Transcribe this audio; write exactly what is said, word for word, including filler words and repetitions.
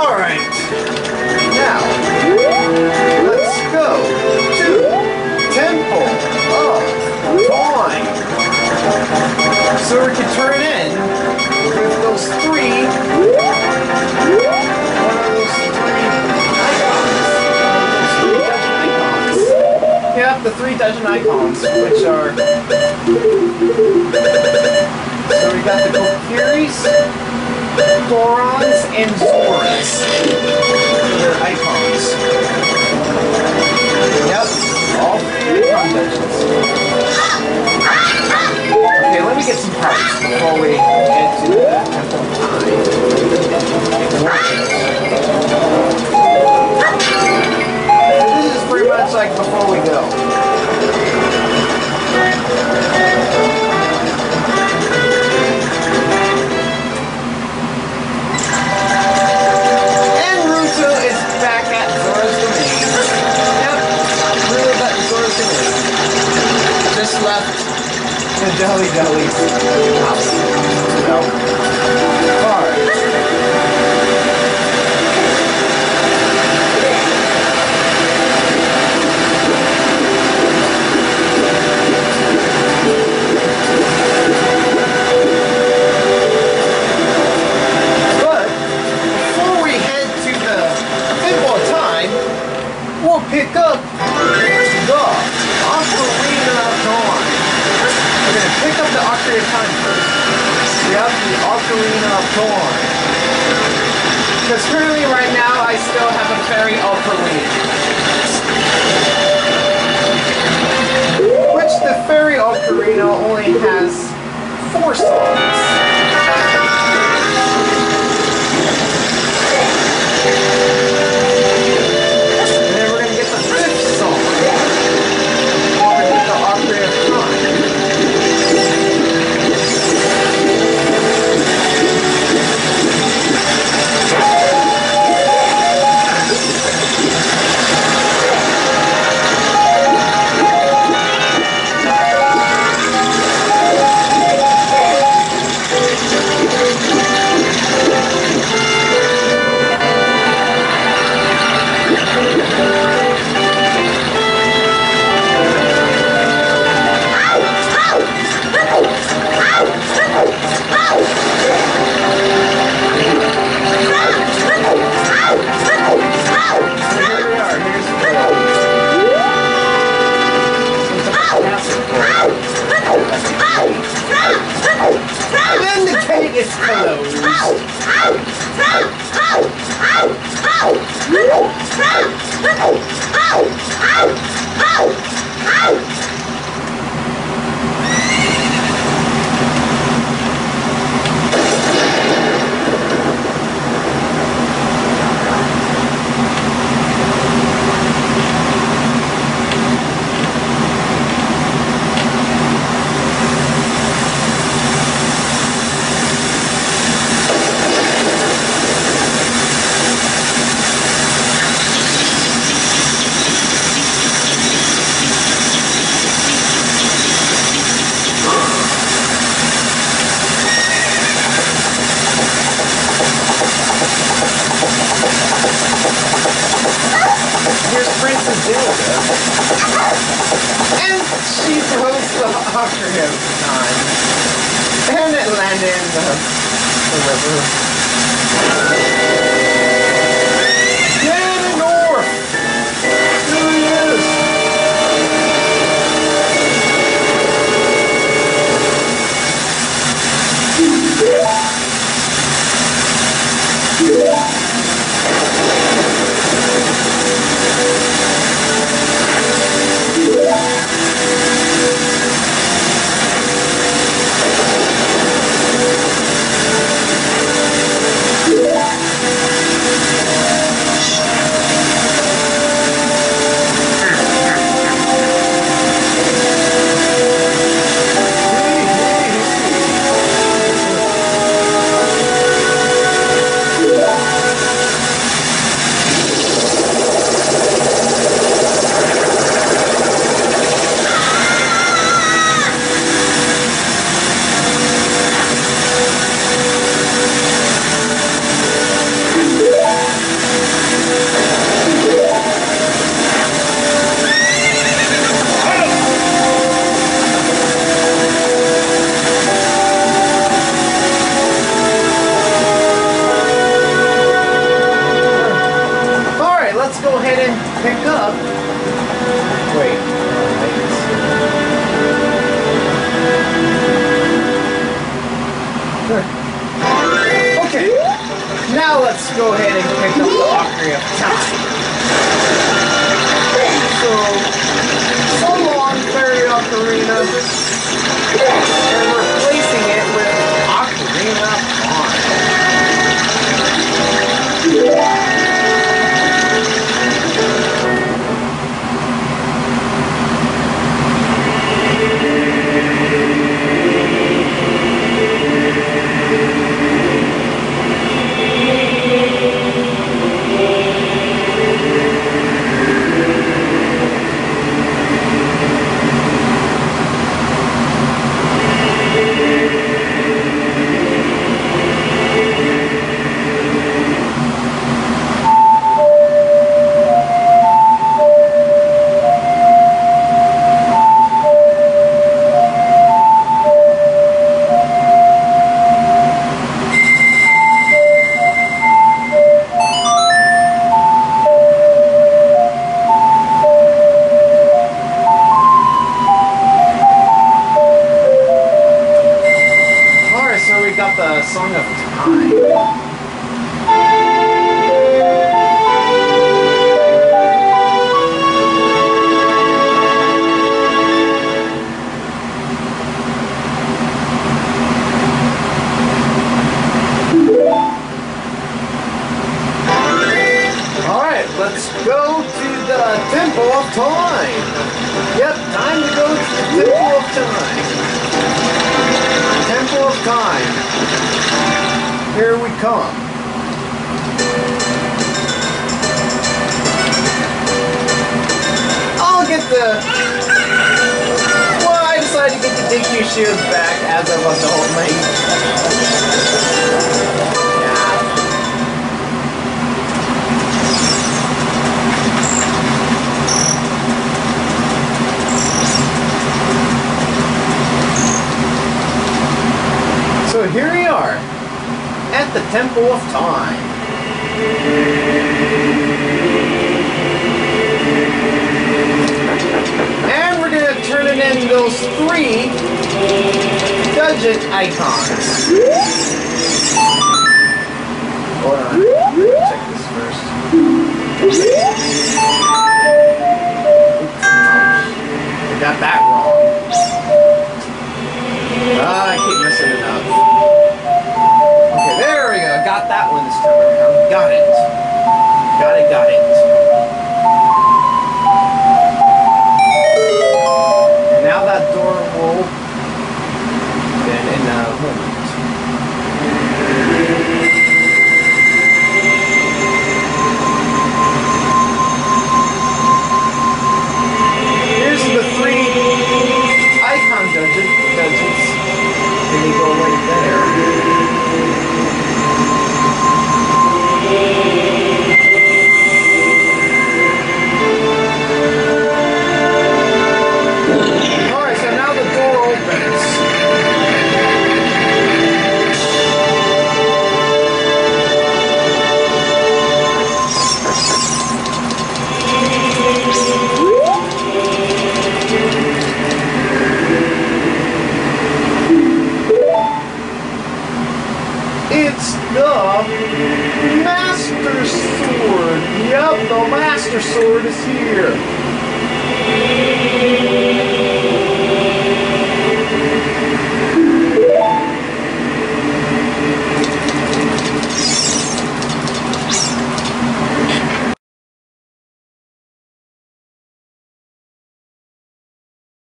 Alright. Now, let's go to Temple of Time. So we can turn in with those three. One of those three icons. One of those three dungeon icons. Yep, the three dungeon icons, which are. So we got the Kokiris, Thorons, and Zoras. They're icons. Yep, all three icon dungeons. Okay, let me get some parts before we head to the Temple of Time. So this is pretty much like before we go. Just left the Jelly Jelly's house. So, alright. But before we head to the Temple of Time, we'll pick up the Ocarina of Time. We're going to pick up the Ocarina of Time first. We have the Ocarina of Time. Because currently right now I still have a fairy Ocarina. Which the fairy Ocarina only has four songs. And she throws the Ocarina of Time. And it landed in the, the river. Ganondorf! Here he is! pick up. Wait. Okay. Now let's go ahead and pick up the Octarine of Time. So, so long, Fairy Ocarina. And replacing it with Ocarina of Time. Song of Time. Alright, let's go to the Temple of Time. Yep, time to go to the Temple of Time. Temple of Time. Here we come. I'll get the... Well, I decided to get the D Q shields back as I was the whole thing. Yeah. So here we are. At the Temple of Time. And we're going to turn it into those three gadget icons. Hold on. Check this first. Oops, I got that wrong. Ah, I keep messing it up. Okay, there we go. Got that one this time around. Got it. Got it, got it. And now that door will open in a moment. Here's the three icon judges. judges. And they go right there. Alright, so now the door opens. It's the Master Sword. Yep, the Master Sword is here.